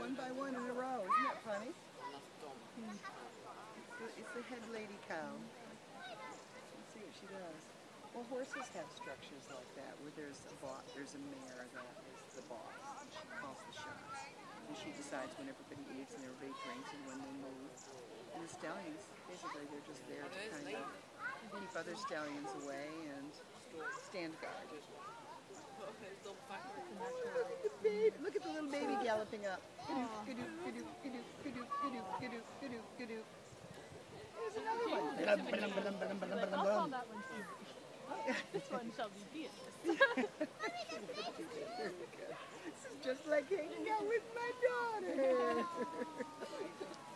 one by one in a row. Isn't that funny? It's the head lady cow. Let's see what she does. Well, horses have structures like that, where there's a mare that is the boss, and she calls the shots. And she decides when everybody eats and everybody drinks and when they move. And the stallions, basically, they're just there to kind of keep other stallions away and stand guard. Look at the little baby galloping up. There's another one. I'll call that one too. This one shall be Beatrice. This is just like hanging out with my daughter.